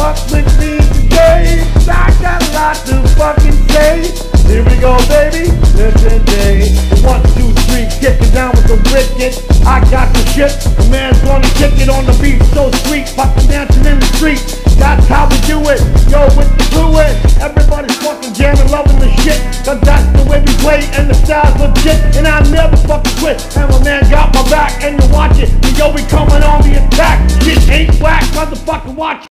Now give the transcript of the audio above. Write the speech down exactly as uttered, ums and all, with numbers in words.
fuck with me today. I got a lot to fucking say. Here we go, baby. Listen, day. One, two, three, kicking down with the wicked. I got the shit. The man's gonna kick it on the beat, so sweet. Fucking dancing in the street. That's how we do it. Yo, with the fluid. Everybody's fucking jamming, loving the shit. Cause that's the way we play, and the style's legit. And I never fucking quit. And my man got my back, and you watch it. Yo, we coming on the attack. Shit ain't whack, motherfucker, watch it.